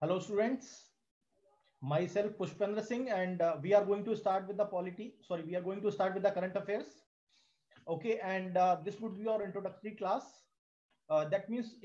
Hello, students. Myself, Pushpendra Singh, and we are going to start with the polity. Sorry, we are going to start with the current affairs. Okay, and this would be our introductory class. That means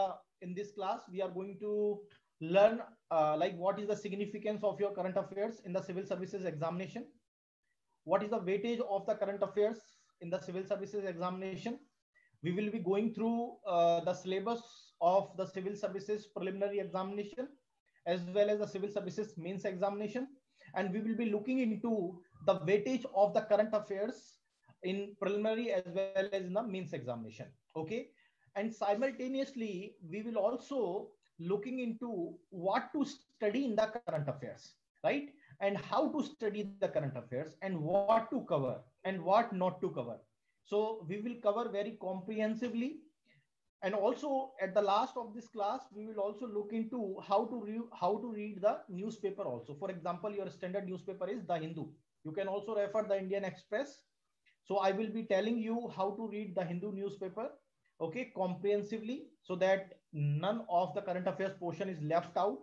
in this class we are going to learn like what is the significance of your current affairs in the civil services examination. What is the weightage of the current affairs in the civil services examination? We will be going through the syllabus of the civil services preliminary examination as well as the civil services mains examination, and we will be looking into the weightage of the current affairs in preliminary as well as in the mains examination. Okay, and simultaneously we will also looking into what to study in the current affairs, right? And how to study the current affairs and what to cover and what not to cover. So we will cover very comprehensively, and also at the last of this class we will also look into how to read the newspaper also. For example, your standard newspaper is the Hindu. You can also refer the Indian Express. So I will be telling you how to read the Hindu newspaper, okay, comprehensively, so that none of the current affairs portion is left out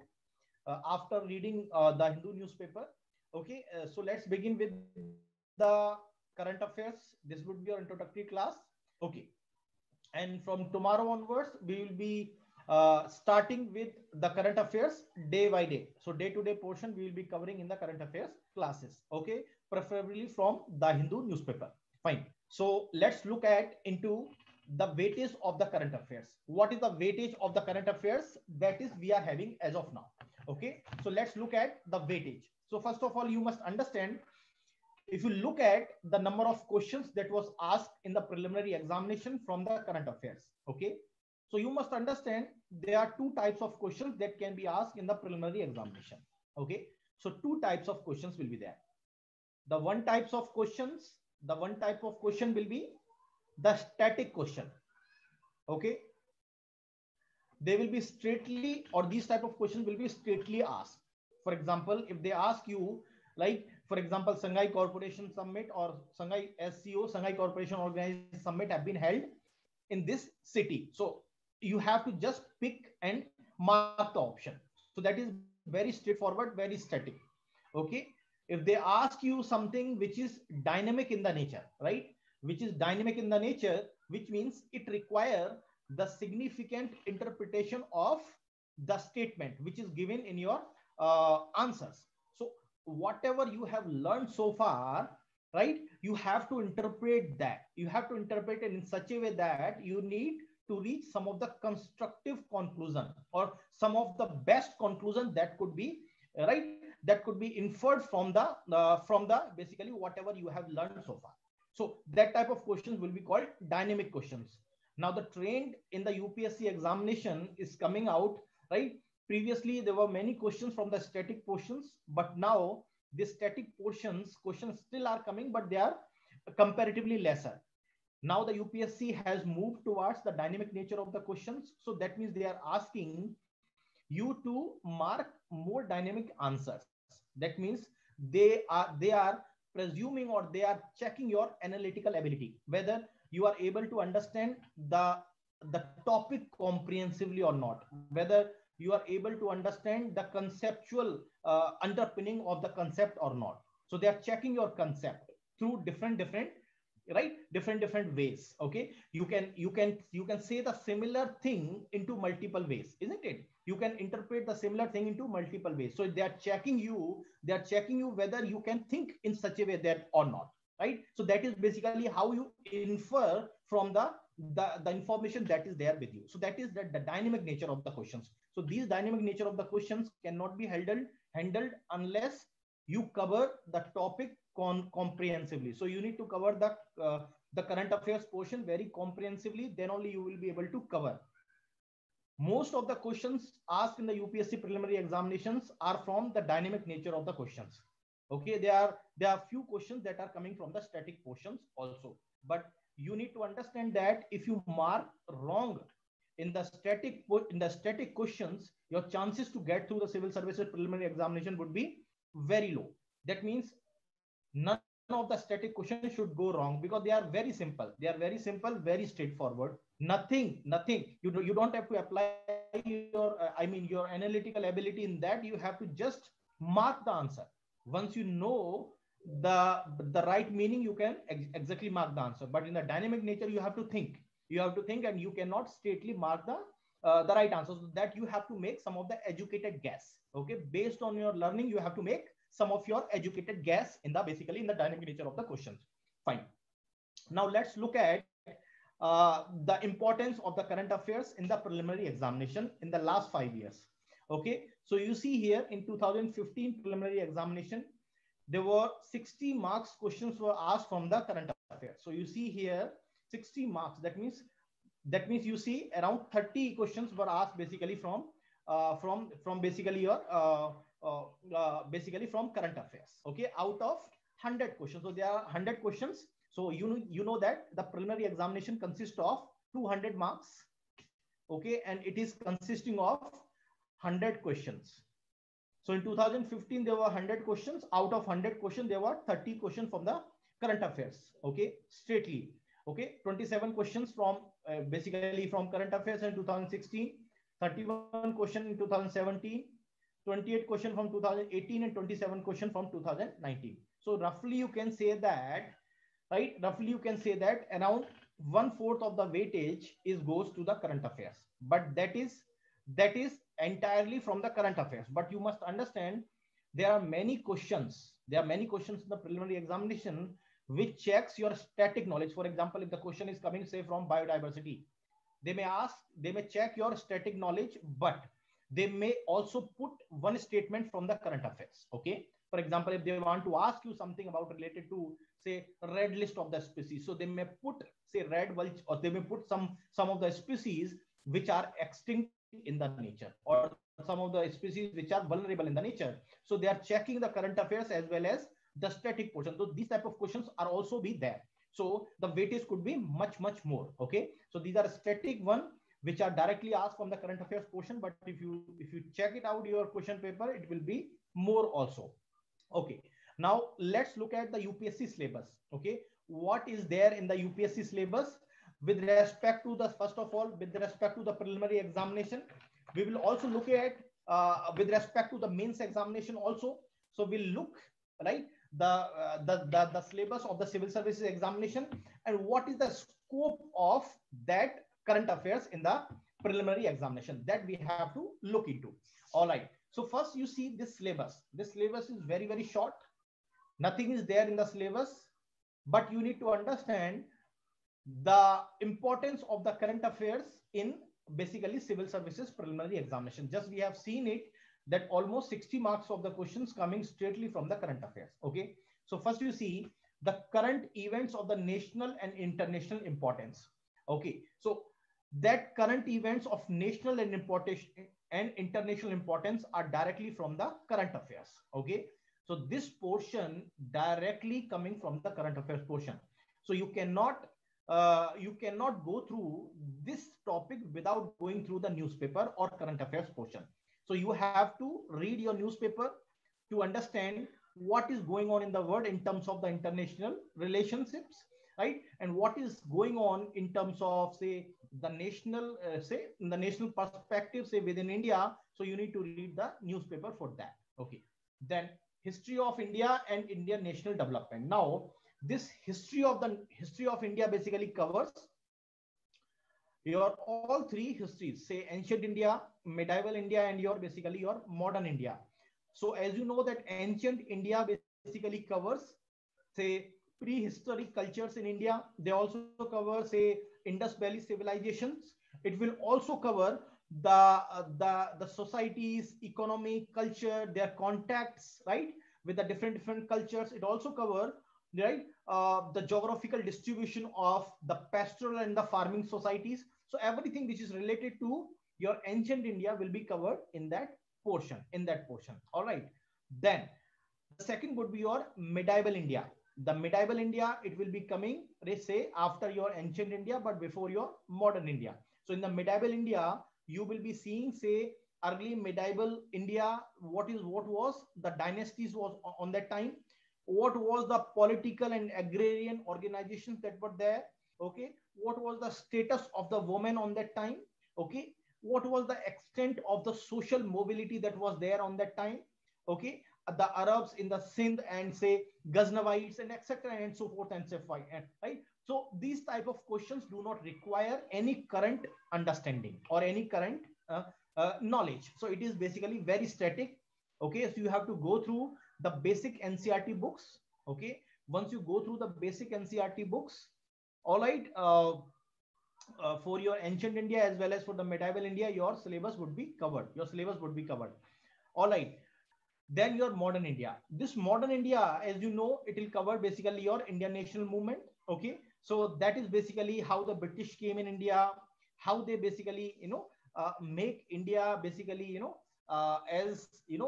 after reading the Hindu newspaper. Okay, so let's begin with the current affairs. This would be your introductory class. Okay, and from tomorrow onwards we will be starting with the current affairs day by day. So day to day portion we will be covering in the current affairs classes. Okay, preferably from the Hindu newspaper. Fine. So let's look at into the weightage of the current affairs. What is the weightage of the current affairs that is we are having as of now? Okay, so let's look at the weightage. So first of all, you must understand, if you look at the number of questions that was asked in the preliminary examination from the current affairs, okay, so you must understand there are two types of questions that can be asked in the preliminary examination. Okay, so two types of questions will be there. The one type of question will be the static question. Okay, they will be straightly, or these type of questions will be straightly asked. For example, if they ask you, like for example, Shanghai Corporation Summit or Shanghai SCO, Shanghai Corporation Organized Summit have been held in this city. So you have to just pick and mark the option. So that is very straightforward, very static. Okay, if they ask you something which is dynamic in the nature, right, which is dynamic in the nature, which means it require the significant interpretation of the statement which is given in your answers. So whatever you have learned so far, right, you have to interpret that. You have to interpret it in such a way that you need to reach some of the constructive conclusion or some of the best conclusion that could be right, that could be inferred from the basically whatever you have learned so far. So that type of questions will be called dynamic questions. Now the trend in the UPSC examination is coming out, right? Previously there were many questions from the static portions, but now the static portions questions still are coming, but they are comparatively lesser. Now the UPSC has moved towards the dynamic nature of the questions. So that means they are asking you to mark more dynamic answers. That means they are presuming or they are checking your analytical ability, whether you are able to understand the topic comprehensively or not, whether you are able to understand the conceptual underpinning of the concept or not. So they are checking your concept through different, right, different ways. Okay, you can say the similar thing into multiple ways, isn't it? You can interpret the similar thing into multiple ways. So they are checking you whether you can think in such a way that or not, right? So that is basically how you infer from the information that is there with you. So that is the dynamic nature of the questions. So these dynamic nature of the questions cannot be handled unless you cover the topic comprehensively. So you need to cover the current affairs portion very comprehensively, then only you will be able to cover. Most of the questions asked in the UPSC preliminary examinations are from the dynamic nature of the questions. Okay, there are few questions that are coming from the static portions also, but you need to understand that if you mark wrong in the static questions, your chances to get through the civil services preliminary examination would be very low. That means none of the static questions should go wrong because they are very simple. They are very simple, very straightforward. Nothing. You don't have to apply your, your analytical ability in that. You have to just mark the answer. Once you know the right meaning, you can exactly mark the answer. But in the dynamic nature, you have to think. You have to think, and you cannot straightly mark the right answer. So that you have to make some of the educated guess. Okay, based on your learning, you have to make some of your educated guess in the basically in the dynamic nature of the questions. Fine. Now let's look at the importance of the current affairs in the preliminary examination in the last 5 years. Okay, so you see here in 2015 preliminary examination, there were 60 marks questions were asked from the current affairs. So you see here 60 marks. That means you see around 30 questions were asked basically from basically your basically from current affairs. Okay, out of 100 questions. So there are 100 questions. So you know that the preliminary examination consists of 200 marks. Okay, and it is consisting of 100 questions. So in 2015 there were 100 questions. Out of 100 questions there were 30 questions from the current affairs. Okay, straightly. Okay, 27 questions from basically from current affairs in 2016, 31 question in 2017, 28 question from 2018, and 27 question from 2019. So roughly you can say that, right? Roughly you can say that around 1/4 of the weightage goes to the current affairs. But that is entirely from the current affairs. But you must understand there are many questions. There are many questions in the preliminary examination which checks your static knowledge. For example, if the question is coming, say, from biodiversity, they may check your static knowledge, but they may also put one statement from the current affairs. Okay. For example, if they want to ask you something about related to, say, red list of the species, so they may put, say, red vulture, or they may put some of the species which are extinct in the nature, or some of the species which are vulnerable in the nature. So they are checking the current affairs as well as the static portion. So these type of questions are also be there. So the weightage could be much more. Okay, so these are static one which are directly asked from the current affairs portion. But if you check it out your question paper, it will be more also. Okay, now let's look at the UPSC syllabus. Okay, what is there in the UPSC syllabus with respect to the, first of all, with respect to the preliminary examination. We will also look at with respect to the mains examination also. So we'll look, right, the syllabus of the civil services examination and what is the scope of that current affairs in the preliminary examination, that we have to look into. All right, so first you see this syllabus. This syllabus is very short. Nothing is there in the syllabus, but you need to understand the importance of the current affairs in basically civil services preliminary examination. Just we have seen it that almost 60 marks of the questions coming straightly from the current affairs. Okay, so first you see the current events of the national and international importance. Okay, so that current events of national and international importance are directly from the current affairs. Okay, so this portion directly coming from the current affairs portion. So you cannot go through this topic without going through the newspaper or current affairs portion. So you have to read your newspaper to understand what is going on in the world in terms of the international relationships, right? And what is going on in terms of, say, the national, say, in the national perspective, say, within India. So you need to read the newspaper for that. Okay. Then history of India and Indian national development. Now, this history of India basically covers your all three histories, say ancient India, medieval India, and your basically your modern India. So as you know that ancient India basically covers, say, prehistoric cultures in India. They also cover, say, Indus Valley civilizations. It will also cover the societies, economy, culture, their contacts, right, with the different cultures. It also cover, right, the geographical distribution of the pastoral and the farming societies. So everything which is related to your ancient India will be covered in that portion. All right. Then the second would be your medieval India. The medieval India, it will be coming, let's say, after your ancient India, but before your modern India. So in the medieval India, you will be seeing, say, early medieval India, what was the dynasties was on that time. what was the political and agrarian organizations that were there, okay, what was the status of the woman on that time, okay, what was the extent of the social mobility that was there on that time, okay, the Arabs in the Sindh and say Ghaznavites and etc. and so forth and so forth, right? So these type of questions do not require any current understanding or any current knowledge. So it is basically very static. Okay, so you have to go through the basic NCERT books. Okay, once you go through the basic NCERT books, all right, for your ancient India as well as for the medieval India, your syllabus would be covered. Your syllabus would be covered. All right. Then your modern India. This modern India, as you know, it will cover basically your Indian national movement. Okay, so that is basically how the British came in India, how they basically make India basically as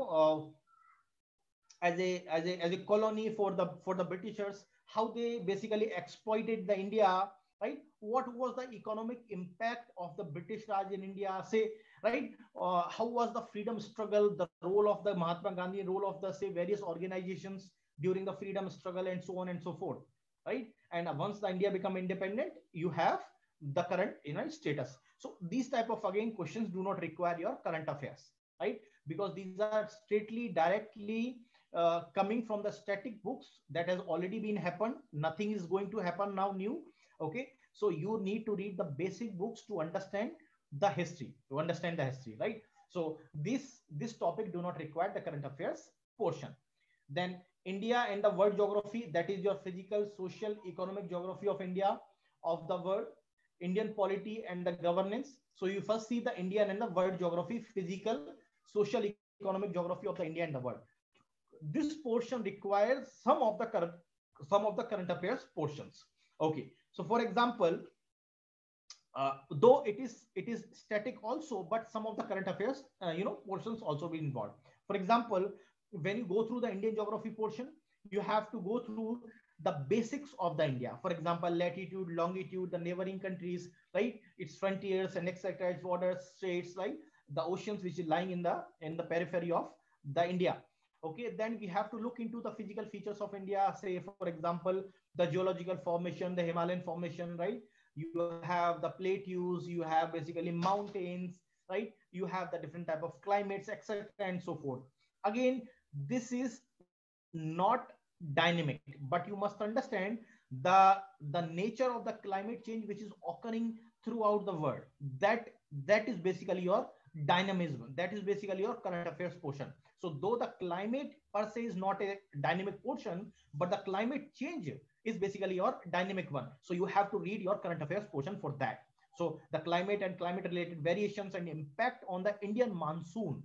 as a colony for the Britishers, how they basically exploited the India, right? What was the economic impact of the British Raj in India, say, right? How was the freedom struggle, the role of the Mahatma Gandhi, role of the say various organizations during the freedom struggle, and so on and so forth, right? And once the India become independent, you have the current status. So these type of again questions do not require your current affairs, right? Because these are straightly directly coming from the static books that has already been happened. Nothing is going to happen now new. Okay, so you need to read the basic books to understand the history, right? So this topic do not require the current affairs portion. Then India and the world geography, that is your physical, social, economic geography of India, of the world, Indian polity and the governance. So you first see the Indian and the world geography, physical, social, economic geography of the India and the world. This portion requires some of the current affairs portions. Okay, so for example, though it is static also, but some of the current affairs portions also be involved. For example, when you go through the Indian geography portion, you have to go through the basics of the India. For example, latitude, longitude, the neighboring countries, right? Its frontiers and etc. Its borders, states, right? The oceans which is lying in the periphery of the India. Okay, then we have to look into the physical features of India. Say, for example, the geological formation, the Himalayan formation, right? You have the plateaus, you have basically mountains, right? You have the different type of climates, etc. and so forth. Again, this is not dynamic, but you must understand the nature of the climate change which is occurring throughout the world. That is basically your dynamism. That is basically your current affairs portion. So though the climate per se is not a dynamic portion, but the climate change is basically your dynamic one. So you have to read your current affairs portion for that. So the climate and climate related variations and impact on the Indian monsoon.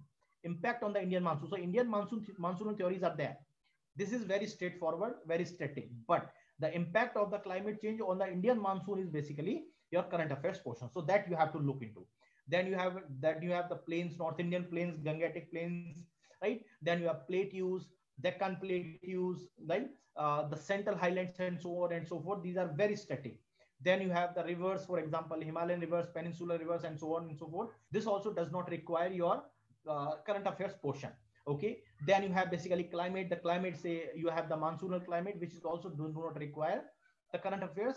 So Indian monsoon theories are there. This is very straightforward, very static, but the impact of the climate change on the Indian monsoon is basically your current affairs portion. So that you have to look into. Then you have the plains, North Indian plains, Gangetic plains, right? Then you have plateaus, Deccan plateaus, right? The central highlands and so on and so forth. These are very static. Then you have the rivers, for example, Himalayan rivers, peninsular rivers, and so on and so forth. This also does not require your current affairs portion. Okay, then you have basically climate. The climate, say you have the monsoonal climate, which is also do not require the current affairs.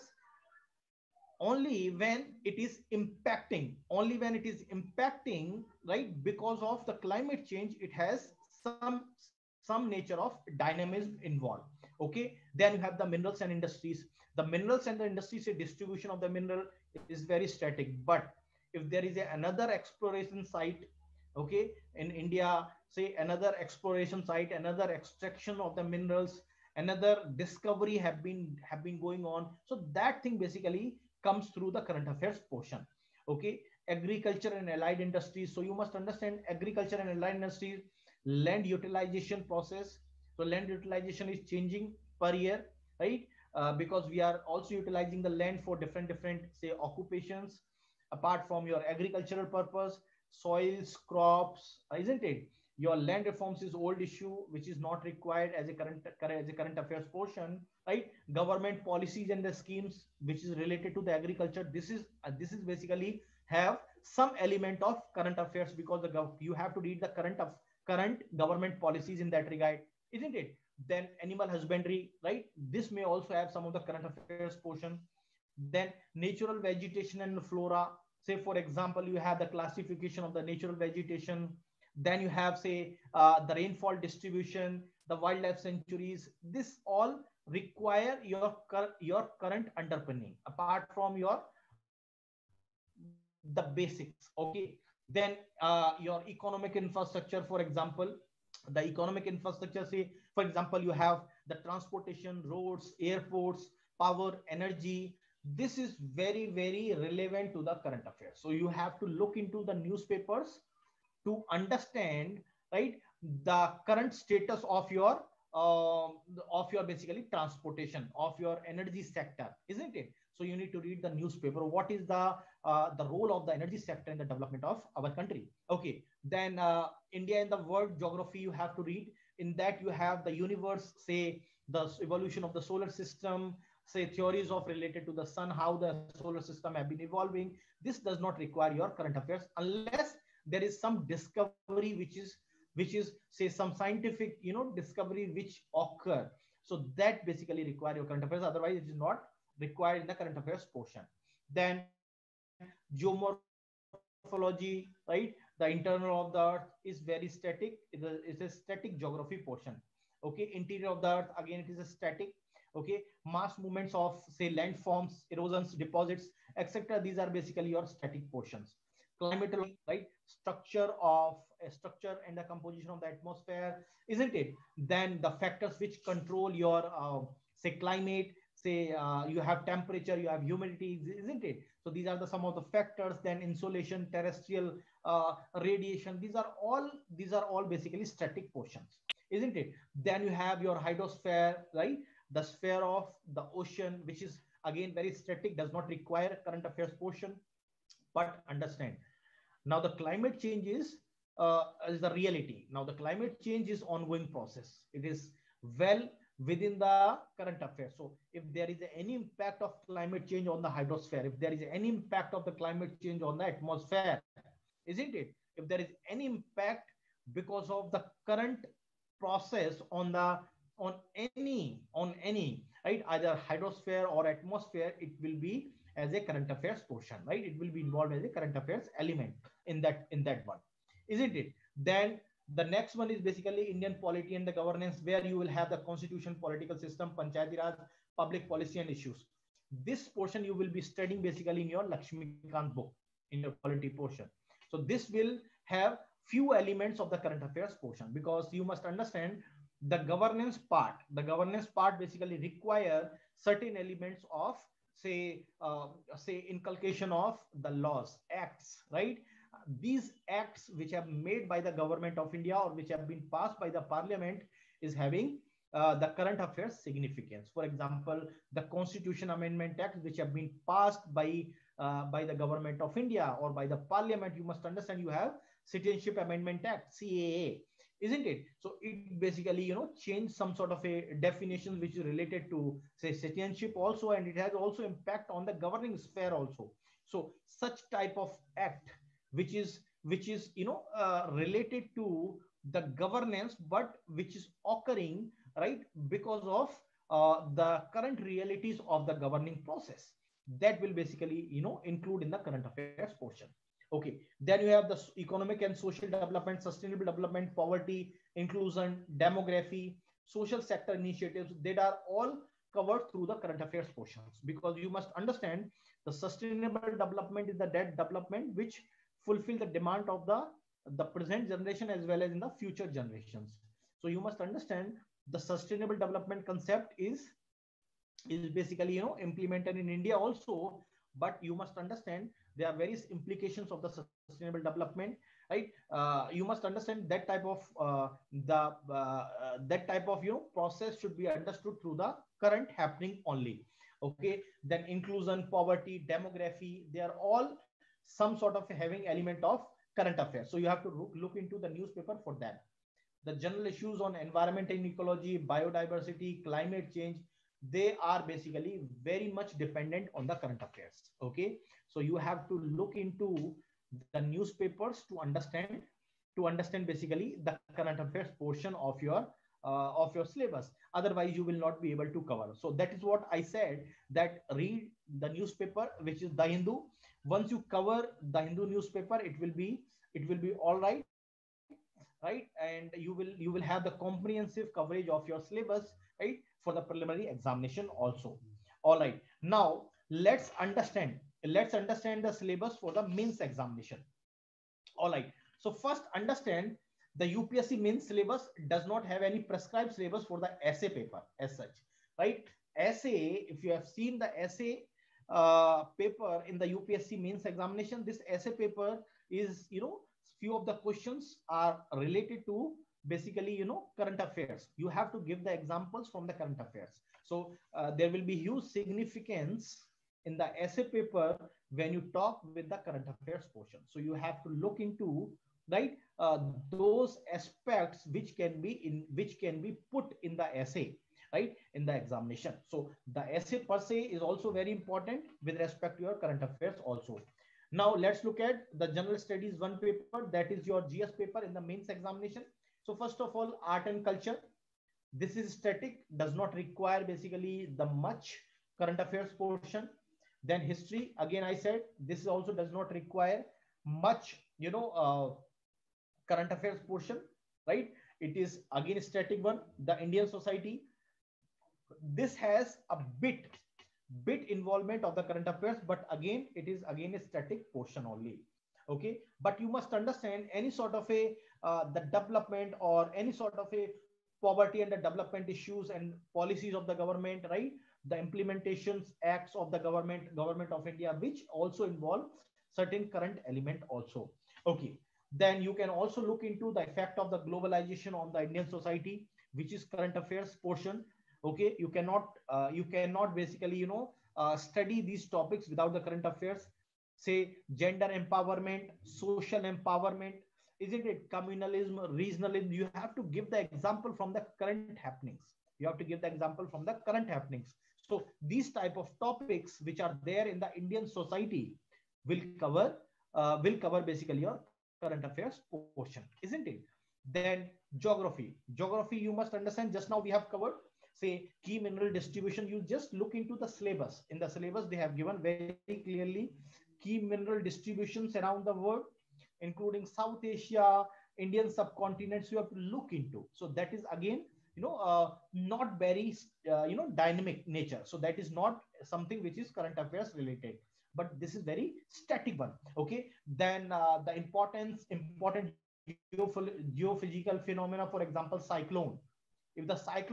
Only when it is impacting, right? Because of the climate change, it has some nature of dynamism involved. Okay, then you have the minerals and industries. The minerals and the industries, say distribution of the mineral is very static. But if there is another exploration site, okay, in India, say another exploration site, another extraction of the minerals, another discovery have been going on, so that thing basically comes through the current affairs portion. Okay, agriculture and allied industries. So you must understand agriculture and allied industries, land utilization process. So land utilization is changing per year, right? Because we are also utilizing the land for different say occupations apart from your agricultural purpose, soils, crops, isn't it? Your land reforms is old issue, which is not required as a current affairs portion, right? Government policies and the schemes which is related to the agriculture. This is basically have some element of current affairs, because you have to read the current government policies in that regard, isn't it? Then animal husbandry, right? This may also have some of the current affairs portion. Then natural vegetation and flora. Say for example, you have the classification of the natural vegetation. Then you have, say, the rainfall distribution, the wildlife sanctuaries. This all require your current underpinning apart from the basics. Okay. Then your economic infrastructure, for example, the economic infrastructure, say for example, you have the transportation, roads, airports, power, energy. This is very relevant to the current affairs. So you have to look into the newspapers to understand, right, the current status of your basically transportation, of your energy sector, isn't it? So you need to read the newspaper. What is the role of the energy sector in the development of our country? Okay. Then India and the world geography you have to read. In that you have the universe, say the evolution of the solar system, say theories of related to the sun, how the solar system have been evolving. This does not require your current affairs unless there is some discovery which is say some scientific discovery which occur. So that basically require your current affairs, otherwise it is not required in the current affairs portion. Then geomorphology, right? The internal of the earth is very static. It's a static geography portion. Okay. Interior of the earth, again it is a static. Okay. Mass movements of, say, landforms, erosions, deposits, etc. These are basically your static portions. Climatology, right? Structure and the composition of the atmosphere, isn't it? Then the factors which control your say climate, say you have temperature, you have humidity, isn't it? So these are the some of the factors. Then insolation, terrestrial radiation, these are all basically static portions, isn't it? Then you have your hydrosphere, right? The sphere of the ocean, which is again very static, does not require current affairs portion. But understand, now the climate change is the reality. Now the climate change is ongoing process. It is well within the current affairs. So if there is any impact of climate change on the hydrosphere, if there is any impact of the climate change on the atmosphere, isn't it? If there is any impact because of the current process on any right, either hydrosphere or atmosphere, it will be as a current affairs portion, right? It will be involved as a current affairs element in that one, isn't it? Then the next one is basically Indian polity and the governance, where you will have the constitution, political system, panchayati raj, public policy and issues. This portion you will be studying basically in your Lakshmikant book, in your polity portion. So this will have few elements of the current affairs portion, because you must understand the governance part basically require certain elements of, say inculcation of the laws, acts, right? These acts which are made by the government of India or which have been passed by the parliament is having the current affairs significance. For example, the Constitution Amendment Act which have been passed by the government of India or by the parliament. You must understand, you have Citizenship Amendment Act, CAA, isn't it? So it basically change some sort of a definition which is related to, say, citizenship also, and it has also impact on the governing sphere also. So such type of act which is related to the governance, but which is occurring, right, because of the current realities of the governing process, that will basically include in the current affairs portion. Okay. Then you have the economic and social development, sustainable development, poverty, inclusion, demography, social sector initiatives. That are all covered through the current affairs portions, because you must understand the sustainable development is that development which fulfill the demand of the present generation as well as in the future generations. So you must understand the sustainable development concept is basically implemented in India also, but you must understand there are various implications of the sustainable development, right? You must understand that type of process should be understood through the current happening only. Okay. Then inclusion, poverty, demography, they are all some sort of having element of current affairs. So you have to look into the newspaper for that. The general issues on environment and ecology, biodiversity, climate change, they are basically very much dependent on the current affairs. Okay. So you have to look into the newspapers to understand basically the current affairs portion of your of your syllabus. Otherwise, you will not be able to cover. So that is what I said, that read the newspaper, which is the Hindu. Once you cover the Hindu newspaper, it will be all right, right? And you will have the comprehensive coverage of your syllabus, right, for the preliminary examination also. All right. Now let's understand the syllabus for the mains examination. All right. So first understand, the UPSC main syllabus does not have any prescribed syllabus for the essay paper as such, right? Essay, if you have seen the essay paper in the UPSC mains examination, this essay paper is, few of the questions are related to basically, current affairs. You have to give the examples from the current affairs. So there will be huge significance in the essay paper when you talk with the current affairs portion. So you have to look into, right, those aspects which can be put in the essay, right, in the examination. So the essay per se is also very important with respect to your current affairs also. Now let's look at the general studies one paper, that is your GS paper in the mains examination. So first of all, art and culture. This is static, does not require basically the much current affairs portion. Then history, again I said, this also does not require much, current affairs portion, right? It is again static one. The Indian society, this has a bit involvement of the current affairs, but again it is again a static portion only. Okay, but you must understand, any sort of a the development or any sort of a poverty and the development issues and policies of the government, right, the implementations acts of the government of India, which also involve certain current element also. Okay, then you can also look into the effect of the globalization on the Indian society, which is current affairs portion. Okay, you cannot basically, study these topics without the current affairs. Say gender empowerment, social empowerment, isn't it, communalism, regionalism. You have to give the example from the current happenings. You have to give the example from the current happenings. So these type of topics which are there in the Indian society will cover basically your current affairs portion, isn't it? Then geography you must understand, just now we have covered. Say key mineral distribution, you just look into the syllabus. In the syllabus they have given very clearly key mineral distributions around the world, including South Asia, Indian subcontinents. You have to look into. So that is again, not very, dynamic nature. So that is not something which is current affairs related, but this is very static one. Okay, then the important geophysical phenomena, for example, cyclone. If the cyclone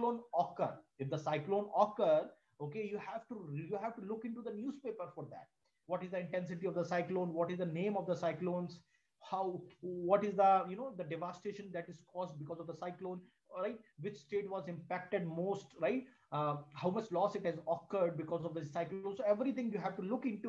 occur, okay, you have to look into the newspaper for that. What is the intensity of the cyclone? What is the name of the cyclones? What is the, the devastation that is caused because of the cyclone? All right, which state was impacted most, right? How much loss it has occurred because of the cyclone? So everything you have to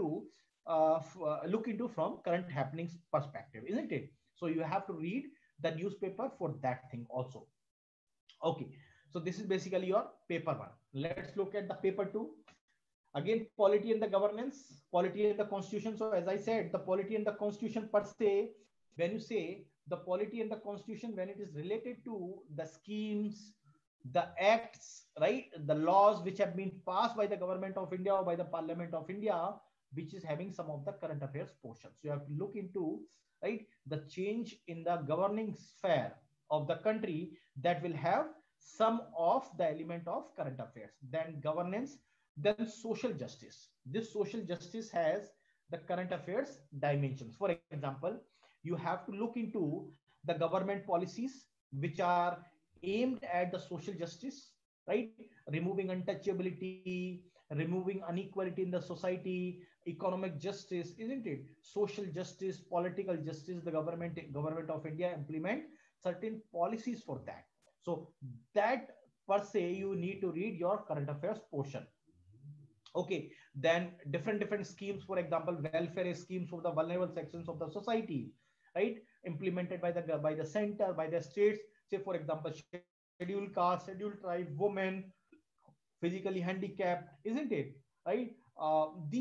look into from current happenings perspective, isn't it? So you have to read the newspaper for that thing also. Okay, so this is basically your paper one. Let's look at the paper two. Again, polity and the governance, polity and the constitution. So as I said, the polity and the constitution per se, when you say the polity and the constitution, when it is related to the schemes, the acts, right, the laws which have been passed by the government of India or by the Parliament of India, which is having some of the current affairs portions. So you have to look into, right, the change in the governing sphere of the country that will have some of the element of current affairs. Then governance, then social justice. This social justice has the current affairs dimensions. For example, you have to look into the government policies which are aimed at the social justice, right? Removing untouchability, removing inequality in the society, economic justice, isn't it? Social justice, political justice. The government of India implement certain policies for that. So that per se, you need to read your current affairs portion. Okay, then different schemes, for example, welfare schemes for the vulnerable sections of the society, right, implemented by the center, by the states. Say for example, scheduled caste, scheduled tribe, women, physically handicapped, isn't it, right? These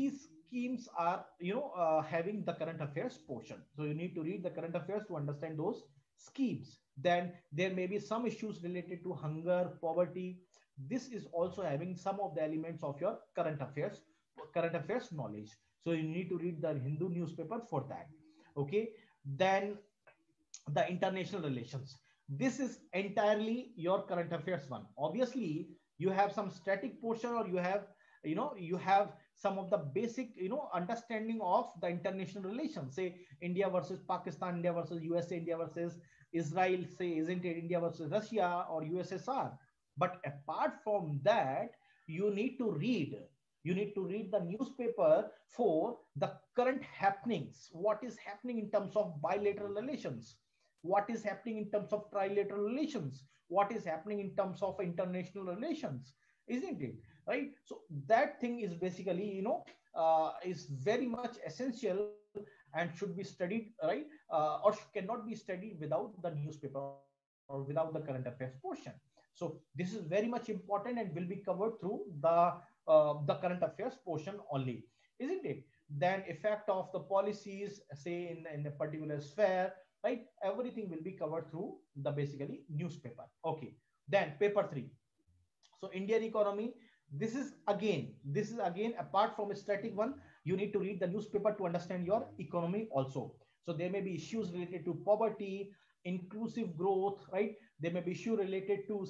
schemes are, having the current affairs portion. So you need to read the current affairs to understand those schemes. Then there may be some issues related to hunger, poverty. This is also having some of the elements of your current affairs knowledge. So you need to read the Hindu newspaper for that. Okay. Then the international relations, this is entirely your current affairs one. Obviously you have some static portion, or you have some of the basic understanding of the international relations, say India versus Pakistan, India versus USA, India versus Israel, say, isn't it, India versus Russia or USSR. But apart from that, you need to read the newspaper for the current happenings, what is happening in terms of bilateral relations, what is happening in terms of trilateral relations, what is happening in terms of international relations, isn't it? Right. So that thing is basically, is very much essential and should be studied, right? Or cannot be studied without the newspaper or without the current affairs portion. So this is very much important and will be covered through the current affairs portion only, isn't it? Then effect of the policies, say in a particular sphere, right? Everything will be covered through the basically newspaper. Okay. Then paper 3. So Indian economy, this is again apart from a static one, you need to read the newspaper to understand your economy also. So there may be issues related to poverty, inclusive growth, right? There may be issue related to,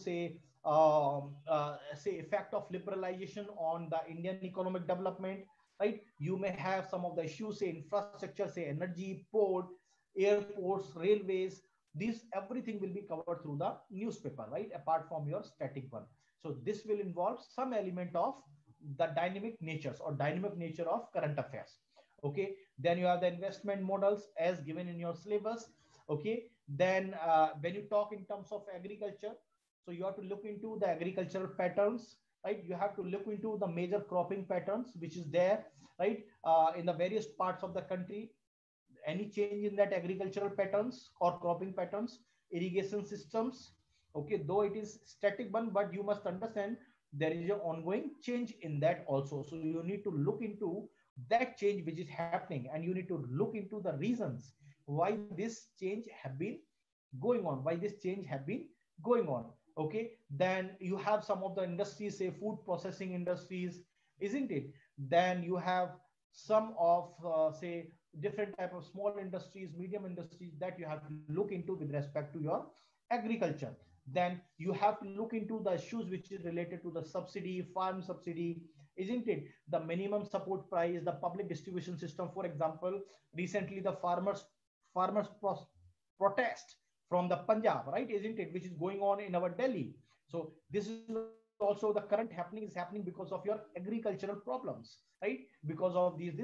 say effect of liberalization on the Indian economic development, right? You may have some of the issues, say infrastructure, say energy, port, airports, railways. These everything will be covered through the newspaper, right? Apart from your static one. So this will involve some element of the dynamic natures or dynamic nature of current affairs. Okay. Then you have the investment models as given in your syllabus. Okay. Then when you talk in terms of agriculture, so you have to look into the agricultural patterns, right? You have to look into the major cropping patterns which is there, right? In the various parts of the country, any change in that agricultural patterns or cropping patterns, irrigation systems. Okay, though it is static one, but you must understand there is an ongoing change in that also. So you need to look into that change which is happening, and you need to look into the reasons why this change have been going on, why this change have been going on. Okay. Then you have some of the industries, say food processing industries, isn't it? Then you have some of say different type of small industries, medium industries, that you have to look into with respect to your agriculture. Then you have to look into the issues which is related to the subsidy, farm subsidy, isn't it? The minimum support price, the public distribution system. For example, recently the farmers protest from the Punjab, right? Isn't it? Which is going on in our Delhi. So this is also the current happening is happening because of your agricultural problems, right? Because of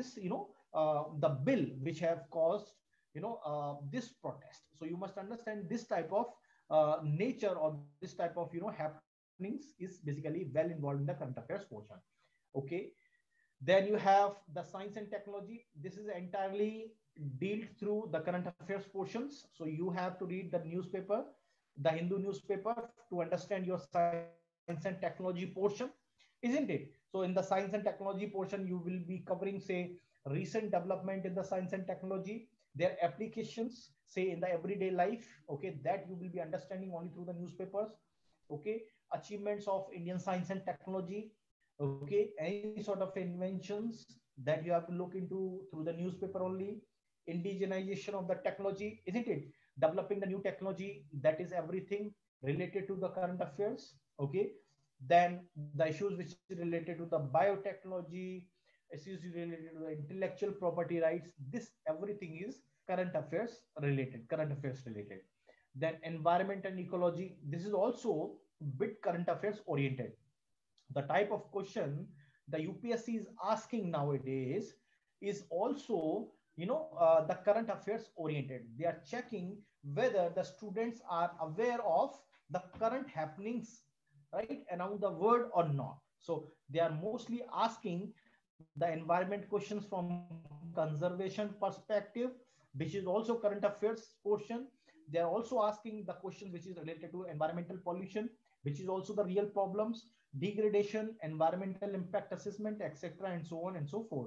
the bill which have caused this protest. So you must understand this type of nature or this type of happenings is basically well involved in the current affairs portion. Okay. Then you have the science and technology. This is entirely dealt through the current affairs portions. So you have to read the newspaper, the Hindu newspaper, to understand your science and technology portion, isn't it? So in the science and technology portion, you will be covering, say, recent development in the science and technology, their applications, say in the everyday life. Okay, that you will be understanding only through the newspapers. Okay, achievements of Indian science and technology. Okay, any sort of inventions that you have to look into through the newspaper only. Indigenization of the technology, isn't it? Developing the new technology, that is everything related to the current affairs. Okay. Then the issues which is related to the biotechnology, issues related to the intellectual property rights, this everything is current affairs related. Then environment and ecology, this is also bit current affairs oriented. The type of question the UPSC is asking nowadays is also the current affairs oriented. They are checking whether the students are aware of the current happenings, right, around the world or not. So they are mostly asking the environment questions from conservation perspective, which is also current affairs portion. They are also asking the questions which is related to environmental pollution, which is also the real problems, degradation, environmental impact assessment, etc., and so on and so forth.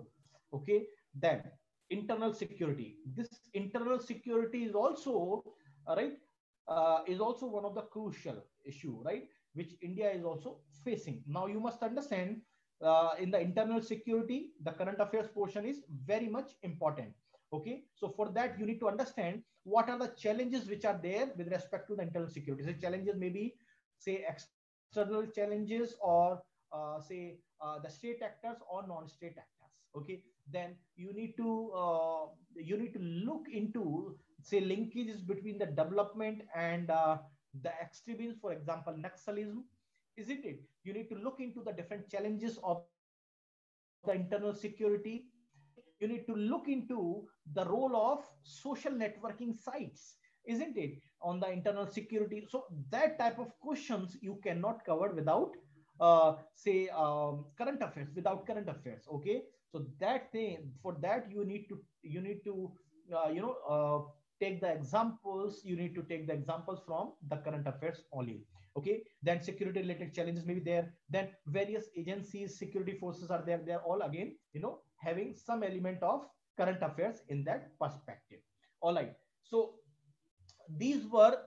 Okay, then internal security. This internal security is also is also one of the crucial issue, right, which India is also facing. Now you must understand, in the internal security, the current affairs portion is very much important. Okay, so for that you need to understand what are the challenges which are there with respect to the internal security. So challenges may be, say, external challenges, or say the state actors or non-state actors. Okay, then you need to look into, say, linkages between the development and the extremism, for example Naxalism, isn't it? You need to look into the different challenges of the internal security. Okay, you need to look into the role of social networking sites, isn't it, on the internal security. So that type of questions you cannot cover without say current affairs, without current affairs. Okay, so that thing, for that you need to take the examples, you need to take the examples from the current affairs only. Okay, then security related challenges may be there, then various agencies, security forces are there, they're all again having some element of current affairs in that perspective. All right, so these were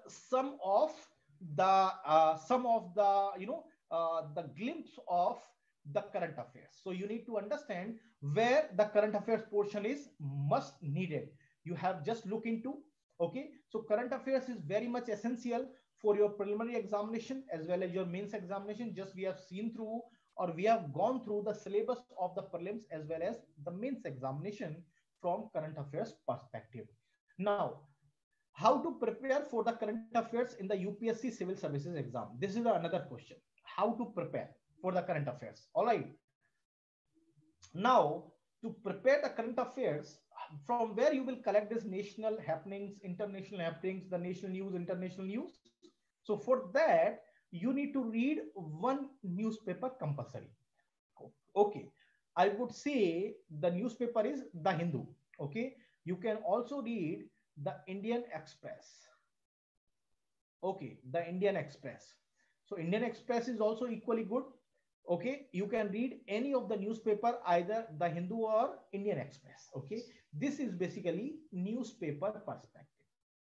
some of the the glimpse of the current affairs. So you need to understand where the current affairs portion is must needed. You have just look into. Okay, so current affairs is very much essential for your preliminary examination as well as your mains examination. Just we have seen through, or we have gone through the syllabus of the prelims as well as the mains examination from current affairs perspective. Now, how to prepare for the current affairs in the UPSC civil services exam? This is another question. How to prepare for the current affairs? All right, now to prepare the current affairs, from where you will collect this national happenings, international happenings, the national news, international news. So for that you need to read one newspaper compulsory. Okay, I would say the newspaper is the Hindu. Okay, you can also read the Indian Express. Okay, the Indian Express. So Indian Express is also equally good. Okay, you can read any of the newspaper, either the Hindu or Indian Express. Okay, this is basically newspaper perspective.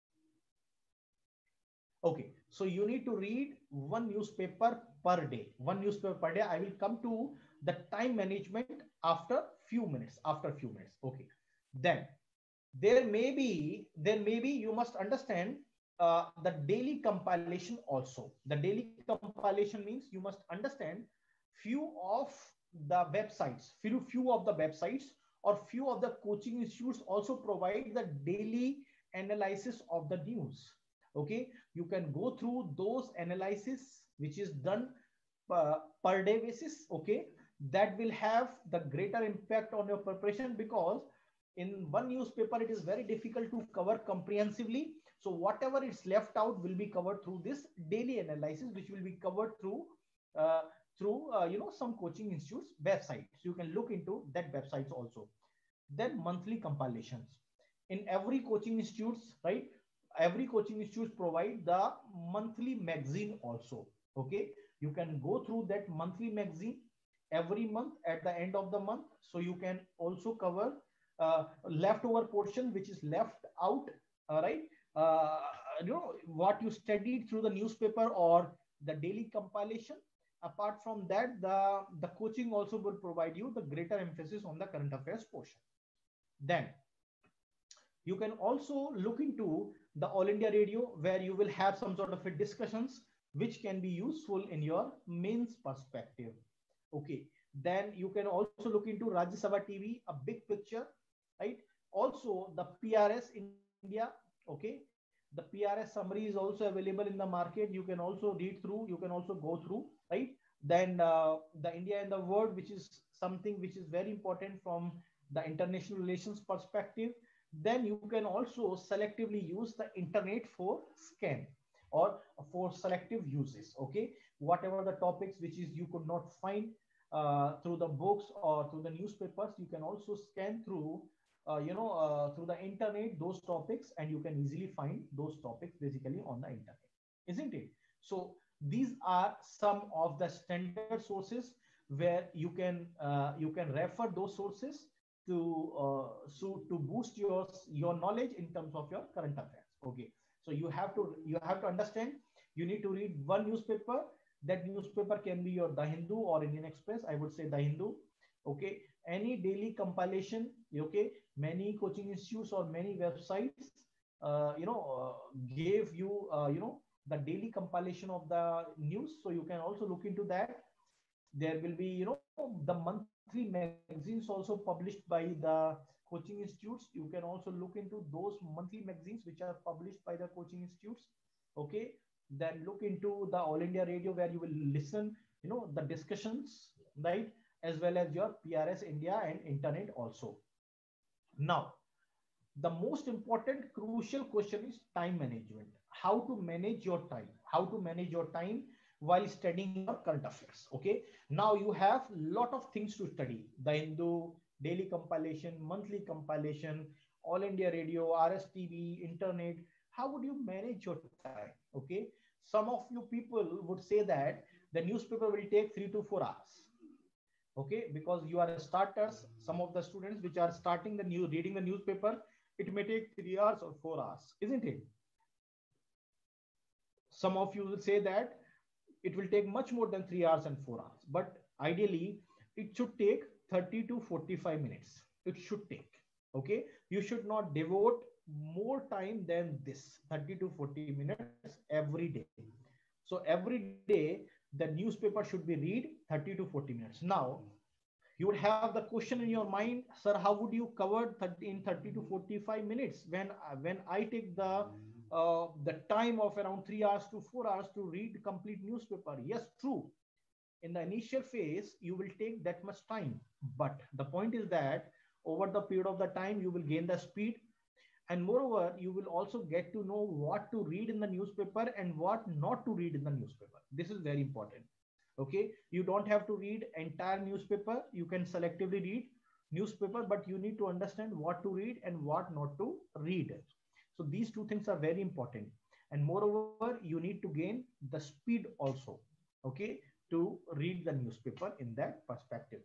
Okay, so you need to read one newspaper per day. One newspaper per day. I will come to the time management after few minutes. After few minutes. Okay, then there may be you must understand the daily compilation also. The daily compilation means you must understand few of the websites, few of the websites or few of the coaching institutes also provide the daily analysis of the news. Okay, you can go through those analysis which is done per day basis. Okay, that will have the greater impact on your preparation, because in one newspaper it is very difficult to cover comprehensively. So whatever is left out will be covered through this daily analysis, which will be covered through uh, some coaching institutes websites. You can look into that websites also. Then monthly compilations in every coaching institutes, right? Every coaching institutes provide the monthly magazine also. Okay, you can go through that monthly magazine every month at the end of the month, so you can also cover leftover portion which is left out. Right, uh, what you studied through the newspaper or the daily compilation. Apart from that, the coaching also will provide you the greater emphasis on the current affairs portion. Then you can also look into the All India Radio, where you will have some sort of a discussions which can be useful in your mains perspective. Okay, then you can also look into Rajya Sabha TV, a big picture, right? Also the PRS India. Okay, the PRS summary is also available in the market. You can also read through, you can also go through, right? Then the India and the world, which is something which is very important from the international relations perspective. Then you can also selectively use the internet for scan or for selective uses. Okay, whatever the topics which is you could not find through the books or through the newspapers, you can also scan through through the internet those topics, and you can easily find those topics basically on the internet, isn't it? So these are some of the standard sources where you can refer those sources. to boost your knowledge in terms of your current affairs. Okay, so you have to understand, you need to read one newspaper. That newspaper can be your The Hindu or Indian Express. I would say The Hindu. Okay, any daily compilation. Okay, many coaching institutes or many websites gave you the daily compilation of the news, so you can also look into that. There will be the monthly magazines also published by the coaching institutes. You can also look into those monthly magazines which are published by the coaching institutes. Okay, then look into the All India Radio, where you will listen the discussions, right, as well as your PRS India and internet also. Now, the most important crucial question is time management. How to manage your time, how to manage your time while studying your current affairs. Okay, now you have lot of things to study: The Hindu, daily compilation, monthly compilation, All India Radio, RSTV, internet. How would you manage your time? Okay, some of you people would say that the newspaper will take 3 to 4 hours. Okay, because you are starters, some of the students which are starting the new reading the newspaper, it may take 3 hours or 4 hours, isn't it? Some of you will say that it will take much more than 3 hours and 4 hours, but ideally it should take 30 to 45 minutes. It should take. Okay, you should not devote more time than this 30 to 40 minutes every day. So every day the newspaper should be read 30 to 40 minutes. Now you would have the question in your mind, sir, how would you cover 30 in 30 to 45 minutes when I take the time of around 3 hours to 4 hours to read complete newspaper? Yes, true. In the initial phase you will take that much time, but the point is that over the period of the time you will gain the speed, and moreover you will also get to know what to read in the newspaper and what not to read in the newspaper. This is very important. Okay, you don't have to read entire newspaper, you can selectively read newspaper, but you need to understand what to read and what not to read. So these two things are very important, and moreover you need to gain the speed also. Okay, to read the newspaper in that perspective.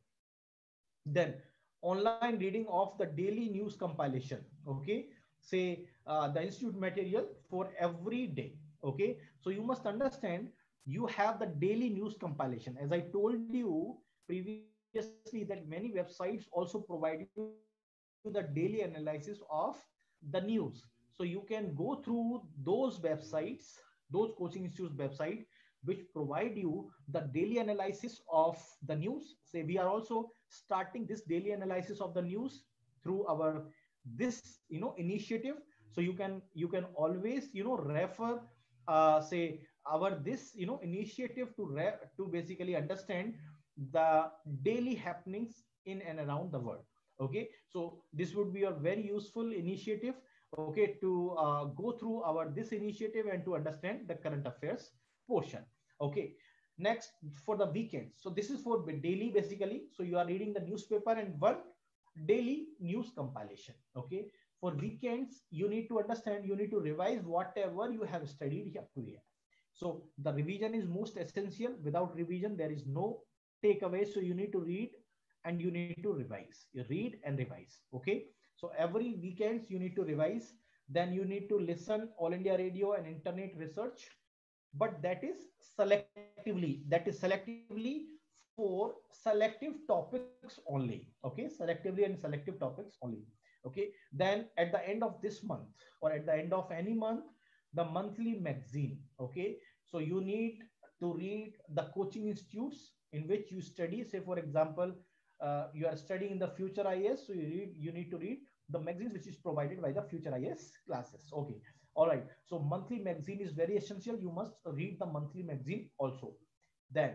Then online reading of the daily news compilation. Okay, say the institute material for every day. Okay, so you must understand, you have the daily news compilation. As I told you previously that many websites also provide you the daily analysis of the news. So you can go through those websites, those coaching institutes website, which provide you the daily analysis of the news. Say we are also starting this daily analysis of the news through our this initiative. So you can always refer say our this initiative to basically understand the daily happenings in and around the world. Okay, so this would be a very useful initiative, okay, to go through our this initiative and to understand the current affairs portion. Okay, next, for the weekends, so this is for daily basically. So you are reading the newspaper and one daily news compilation. Okay, for weekends you need to understand, you need to revise whatever you have studied up to here. So the revision is most essential. Without revision there is no takeaway. So you need to read and you need to revise. You read and revise. Okay, so every weekends you need to revise. Then you need to listen All India Radio and internet research, but that is selectively for selective topics only. Okay, selectively and selective topics only. Okay, then at the end of this month or at the end of any month, the monthly magazine. Okay, so you need to read the coaching institutes in which you study. Say for example, you are studying in the Future IAS, so you need to read the magazines which is provided by the Future IAS classes. Okay, all right, so monthly magazine is very essential. You must read the monthly magazine also. Then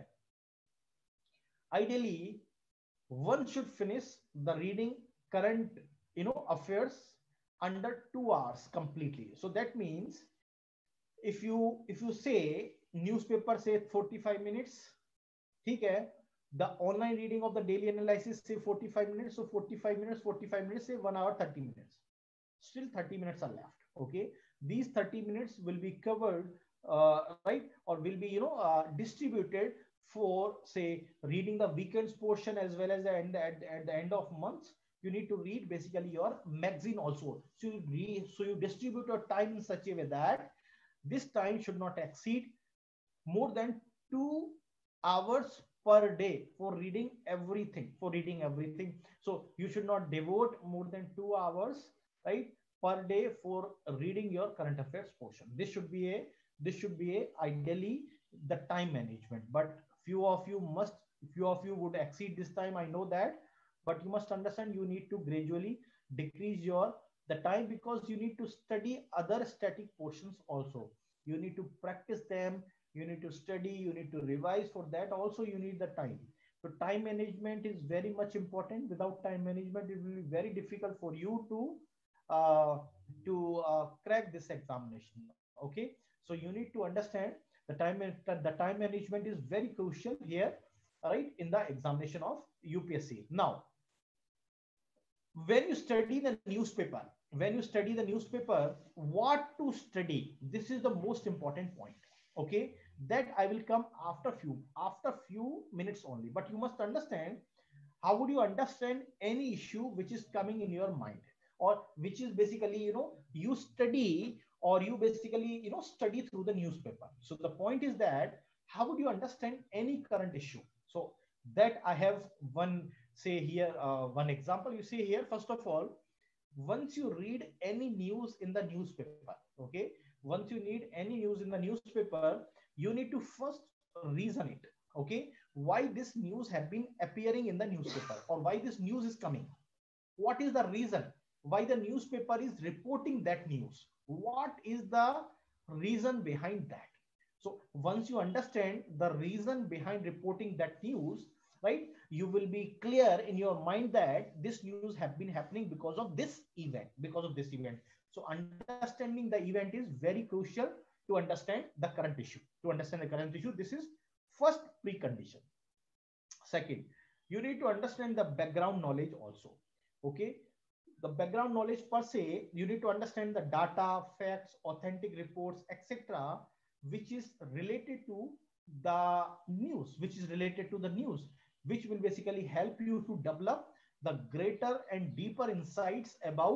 ideally one should finish the reading current affairs under 2 hours completely. So that means if you say newspaper say 45 minutes, okay, the online reading of the daily analysis say 45 minutes, so 45 minutes say 1 hour 30 minutes, still 30 minutes are left. Okay, these 30 minutes will be covered right, or will be distributed for say reading the weekends portion as well as at the end of months. You need to read basically your magazine also. So you distribute your time in such a way that this time should not exceed more than 2 hours per day for reading everything. So you should not devote more than 2 hours, right, per day for reading your current affairs portion. This should be a ideally the time management. But few of you would exceed this time, I know that. But you must understand, you need to gradually decrease your the time, because you need to study other static portions also. You need to practice them, you need to study, you need to revise. For that also you need the time. So time management is very much important. Without time management, it will be very difficult for you uh, to crack this examination. Okay, so you need to understand the time management is very crucial here, right, in the examination of UPSC. Now, when you study the newspaper, what to study, this is the most important point. Okay, that I will come after few minutes only. But you must understand, how would you understand any issue which is coming in your mind, or which is basically, you study, or you basically, study through the newspaper. So the point is that, how would you understand any current issue? So that I have one, say here, one example. You see here, first of all, once you read any news in the newspaper, okay, once you need any news in the newspaper, you need to first reason it. Okay, why this news have been appearing in the newspaper, or why this news is coming, what is the reason why the newspaper is reporting that news, what is the reason behind that. So once you understand the reason behind reporting that news, right, you will be clear in your mind that this news have been happening because of this event, so understanding the event is very crucial to understand the current issue. This is first precondition. Second, you need to understand the background knowledge also. Okay, the background knowledge per se, you need to understand the data, facts, authentic reports, etc., which is related to the news, which will basically help you to develop the greater and deeper insights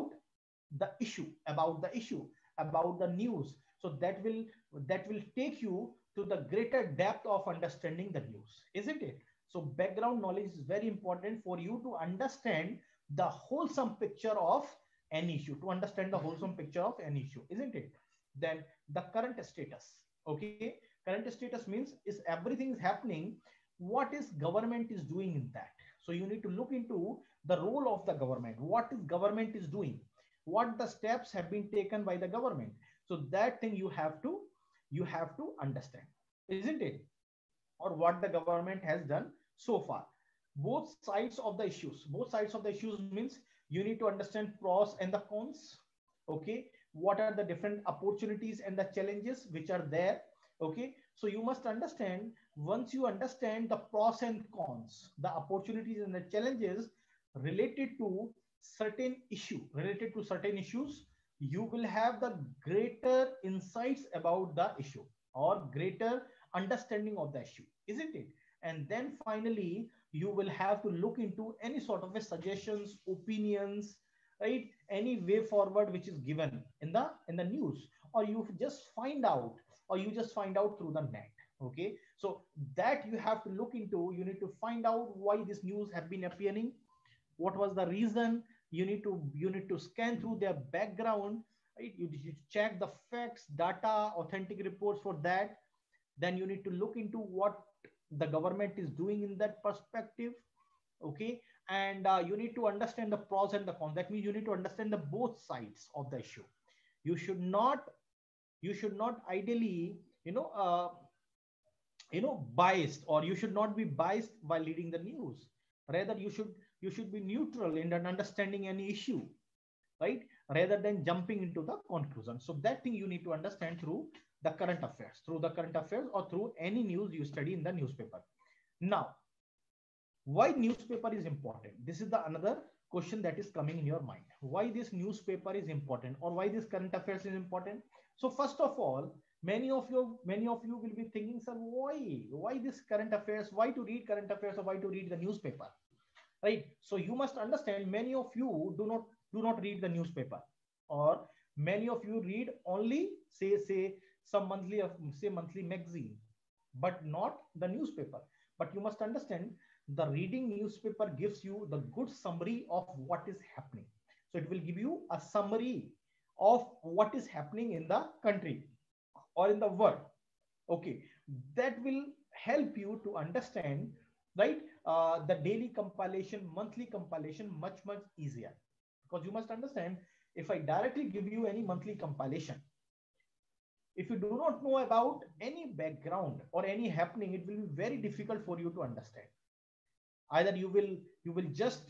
about the news. So that will take you to the greater depth of understanding the news, isn't it? So background knowledge is very important for you to understand the wholesome picture of an issue, isn't it? Then the current status. Okay, current status means, is everything is happening, what is government is doing in that. So you need to look into the role of the government, what is government is doing, what the steps have been taken by the government. So that thing you have to understand, isn't it? Or what the government has done so far. Both sides of the issues means, you need to understand pros and the cons. Okay, what are the different opportunities and the challenges which are there. Okay, so you must understand, once you understand the pros and cons, the opportunities and the challenges related to certain issues, you will have the greater insights about the issue, or greater understanding of the issue, isn't it? And then finally, you will have to look into any sort of a suggestions, opinions, right, any way forward which is given in the news, or you just find out through the net. Okay, so that you have to look into. You need to find out why this news have been appearing, what was the reason. You need to scan through their background, right? You need to check the facts, data, authentic reports for that. Then you need to look into what the government is doing in that perspective. Okay, and you need to understand the pros and the cons. That means you need to understand the both sides of the issue. You should not ideally, biased, or you should not be biased while reading the news. Rather, you should be neutral in understanding any issue, right, rather than jumping into the conclusion. So that thing you need to understand through the current affairs or through any news you study in the newspaper. Now, why newspaper is important, this is the another question that is coming in your mind. Why this newspaper is important, or why this current affairs is important? So first of all, many of you will be thinking, sir, why this current affairs, why to read current affairs, or why to read the newspaper? right? So you must understand, many of you do not read the newspaper, or many of you read only say some monthly of say monthly magazine, but not the newspaper. But you must understand, the reading newspaper gives you the good summary of what is happening. So it will give you a summary of what is happening in the country or in the world. Okay, that will help you to understand, right? The daily compilation, monthly compilation, much easier. Because you must understand, if I directly give you any monthly compilation, if you do not know about any background or any happening, it will be very difficult for you to understand. Either you will just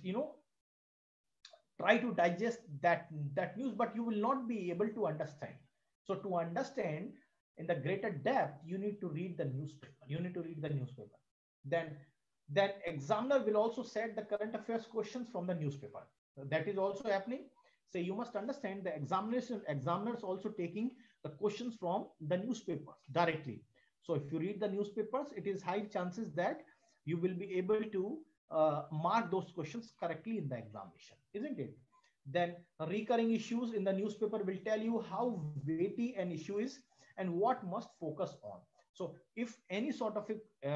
try to digest that news, but you will not be able to understand. So to understand in the greater depth, you need to read the newspaper. You need to read the newspaper. Then examiner will also set the current affairs questions from the newspaper. That is also happening. So you must understand, the examiners also taking the questions from the newspapers directly. So if you read the newspapers, it is high chances that you will be able to mark those questions correctly in the examination, isn't it? Then recurring issues in the newspaper will tell you how weighty an issue is and what must focus on. So if any sort of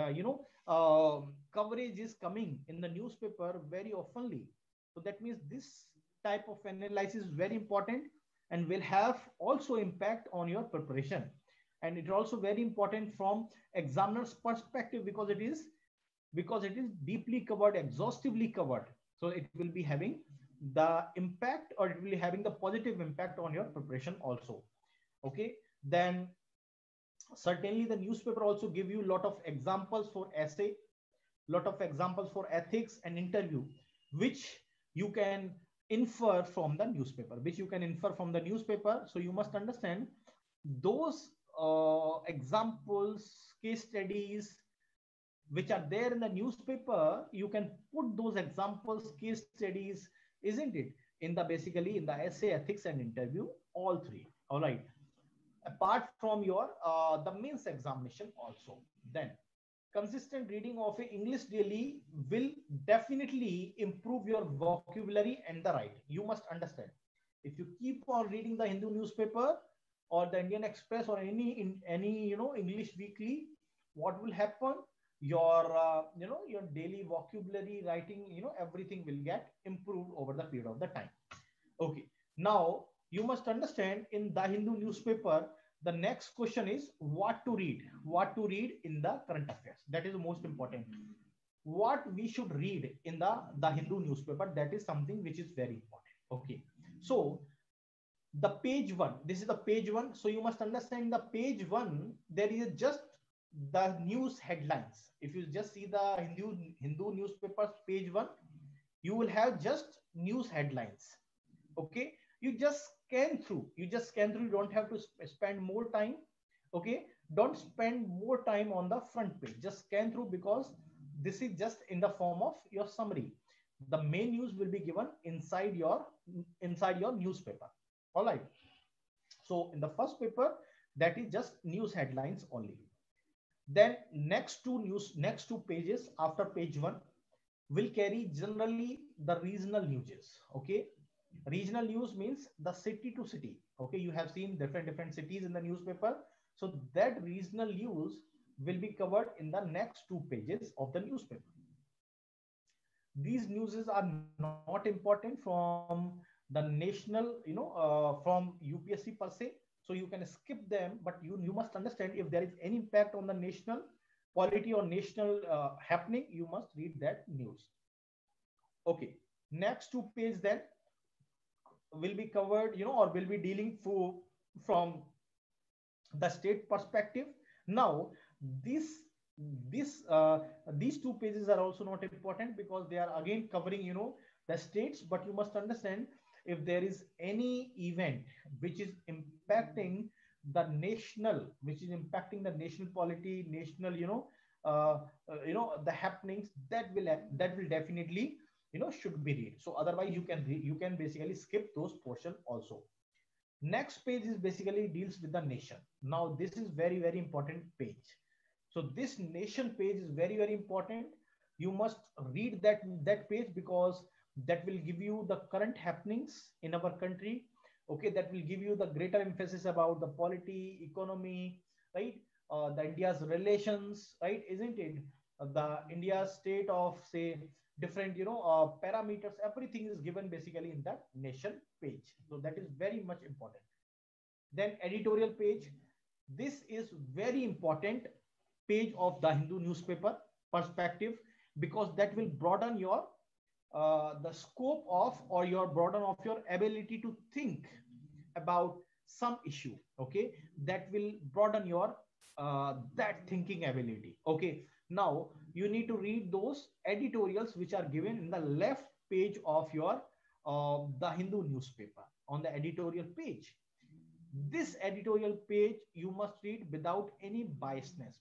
coverage is coming in the newspaper very oftenly, so that means this type of analysis is very important and will have also impact on your preparation. And it is also very important from examiner's perspective, because it is deeply covered, exhaustively covered. So it will be having the impact, or it will be having the positive impact on your preparation also. Okay, then certainly the newspaper also give you a lot of examples for essay, lot of examples for ethics and interview, which you can infer from the newspaper. So you must understand, those examples, case studies which are there in the newspaper, you can put those examples, case studies, isn't it, in the basically in the essay, ethics and interview, all three. All right, apart from your the means examination also. Then consistent reading of a English daily will definitely improve your vocabulary and the writing. You must understand, if you keep on reading the Hindu newspaper or the Indian Express or any English weekly, what will happen? Your daily vocabulary, writing, everything will get improved over the period of the time. Okay, now you must understand, in the Hindu newspaper, the next question is what to read. What to read in the current affairs. That is the most important. What we should read in the Hindu newspaper, that is something which is very important. Okay, so the page one, this is the page one. So you must understand, the page one, there is just the news headlines. If you just see the Hindu newspapers page one, you will have just news headlines. Okay, you just scan through, you don't have to spend more time. Okay, don't spend more time on the front page, just scan through, because this is just in the form of your summary. The main news will be given inside your newspaper. All right, so in the first paper, that is just news headlines only. Then next two pages after page one will carry generally the regional newses. Okay, regional news means the city to city. Okay, you have seen different cities in the newspaper. So that regional news will be covered in the next two pages of the newspaper. These newses are not important from the national, from UPSC per se. So you can skip them, but you must understand, if there is any impact on the national polity or national happening, you must read that news. Okay, next two page then will be covered, or will be dealing from the state perspective. Now this this these two pages are also not important, because they are again covering, the states. But you must understand, if there is any event which is impacting the national polity, national, the happenings, that will definitely, should be read. So otherwise you can basically skip those portion also. Next page is basically deals with the nation. Now this is very important page. So this nation page is very important. You must read that page, because that will give you the current happenings in our country. Okay, that will give you the greater emphasis about the polity, economy, right? The India's relations, right? Isn't it? The India state of, say, different, parameters. Everything is given basically in that nation page. So that is very much important. Then editorial page. This is very important page of the Hindu newspaper perspective, because that will broaden your the scope of, or your broaden of your ability to think about some issue. Okay, that will broaden your that thinking ability. Okay, now you need to read those editorials which are given in the left page of your the Hindu newspaper. On the editorial page, this editorial page you must read without any biasness,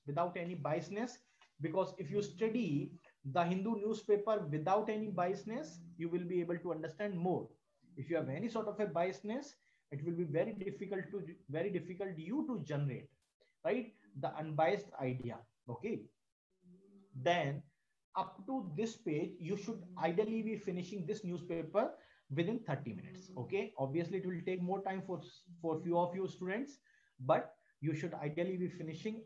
because if you study the Hindu newspaper without any biasness, you will be able to understand more. If you have any sort of a biasness, it will be very difficult you to generate, right, the unbiased idea. Okay, then up to this page you should ideally be finishing this newspaper within 30 minutes. Okay, obviously it will take more time for few of you students, but you should ideally be finishing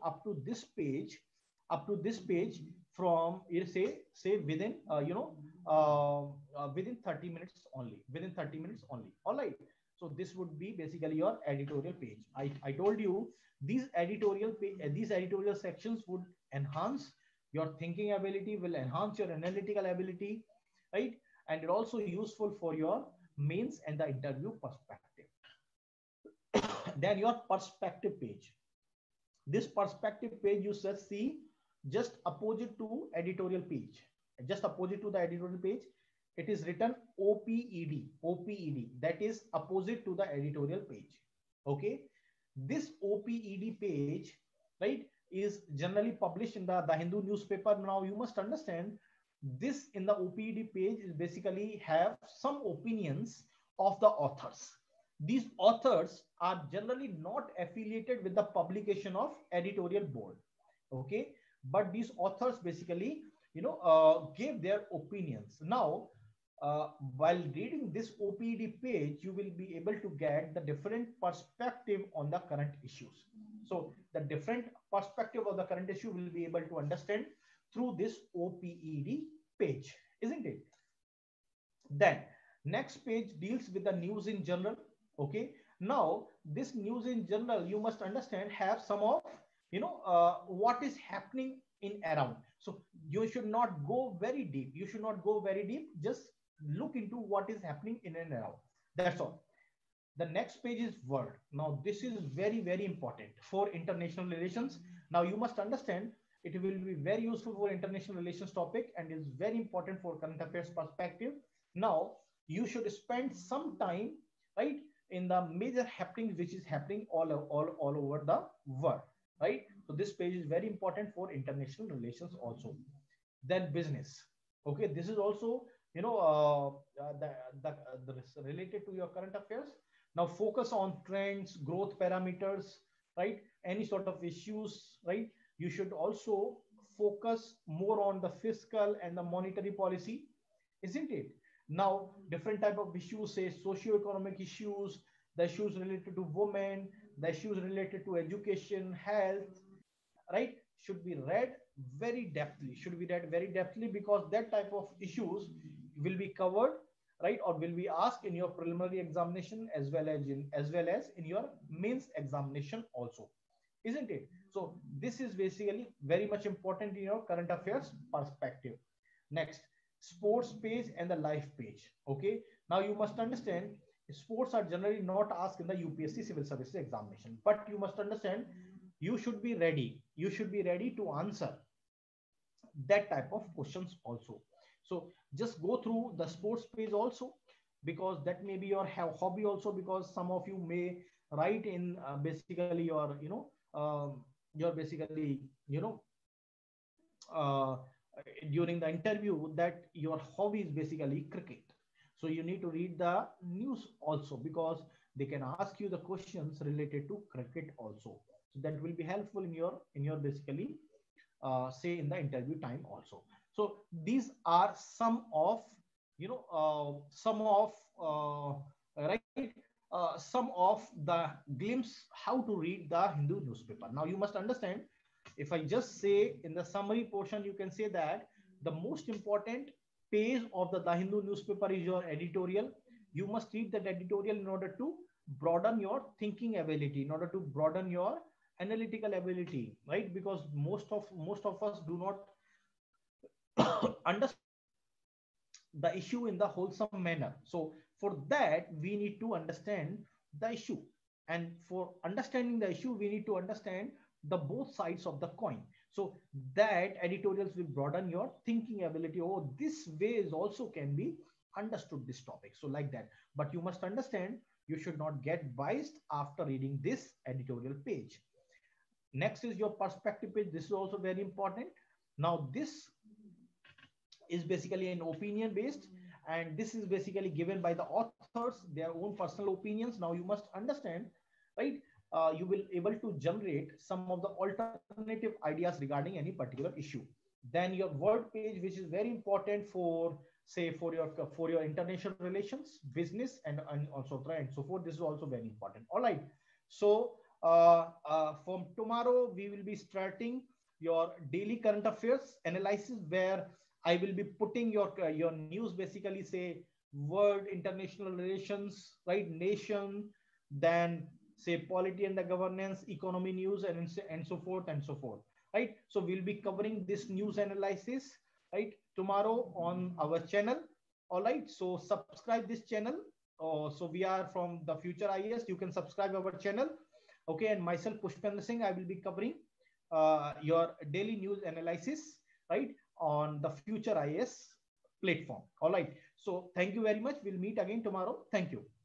up to this page from, you say within within 30 minutes only, all right. So this would be basically your editorial page. I told you these editorial sections would enhance your thinking ability, will enhance your analytical ability, right? And it also useful for your mains and the interview perspective. Then your perspective page. This perspective page you just see just opposite to editorial page. Just opposite to the editorial page, it is written OPED. That is opposite to the editorial page. Okay, this OPED page, right, is generally published in the Hindu newspaper. Now you must understand this in the OPED page is basically have some opinions of the authors. These authors are generally not affiliated with the publication of editorial board. Okay, but these authors basically gave their opinions. Now while reading this OPED page, you will be able to get the different perspective on the current issues. So the different perspective of the current issue will be able to understand through this OPED page, isn't it? Then next page deals with the news in general. Okay, now this news in general, you must understand, have some of what is happening in around. So you should not go very deep, just look into what is happening in and around. That's all. The next page is world. Now this is very important for international relations. Now you must understand it will be very useful for international relations topic, and is very important for current affairs perspective. Now you should spend some time, right, in the major happenings which is happening all over the world, right? So this page is very important for international relations also. Then business. Okay, this is also the related to your current affairs. Now focus on trends, growth parameters, right? Any sort of issues, right? You should also focus more on the fiscal and the monetary policy, isn't it? Now different type of issues, say socio-economic issues, the issues related to women, the issues related to education, health, right, should be read very depthly, because that type of issues will be covered, right, or will be asked in your preliminary examination as well as in your mains examination also, isn't it? So this is basically very much important in your current affairs perspective. Next, sports page and the life page. Okay, now you must understand sports are generally not asked in the UPSC civil services examination, but you must understand you should be ready to answer that type of questions also. So just go through the sports page also, because that may be your hobby also, because some of you may write in basically your basically uh, during the interview that your hobby is basically cricket. So you need to read the news also, because they can ask you the questions related to cricket also. So that will be helpful in your basically say in the interview time also. So these are some of, some of right some of the glimpse how to read the Hindu newspaper. Now you must understand, if I just say in the summary portion, you can say that the most important page of the Hindu newspaper is your editorial. You must read that editorial in order to broaden your thinking ability, in order to broaden your analytical ability, right? Because most of us do not understand the issue in the wholesome manner. So for that, we need to understand the issue. And for understanding the issue, we need to understand the both sides of the coin. So that editorials will broaden your thinking ability. Oh, this way is also can be understood this topic. So like that. But you must understand, you should not get biased after reading this editorial page. Next is your perspective page. This is also very important. Now this is basically an opinion based, and this is basically given by the authors, their own personal opinions. Now you must understand, right? You will able to generate some of the alternative ideas regarding any particular issue. Then your word page, which is very important for, say, for your international relations, business, and also and so forth. This is also very important. All right. So from tomorrow we will be starting your daily current affairs analysis, where I will be putting your news, basically say world, international relations, right, nation, then say polity and the governance, economy news, and so forth and so forth, right? So we'll be covering this news analysis, right, tomorrow on our channel. All right, so subscribe this channel. So we are from the Future IAS. You can subscribe our channel. Okay, and myself, Pushpendra Singh, I will be covering your daily news analysis, right, on the Future IAS platform. All right. So thank you very much. We'll meet again tomorrow. Thank you.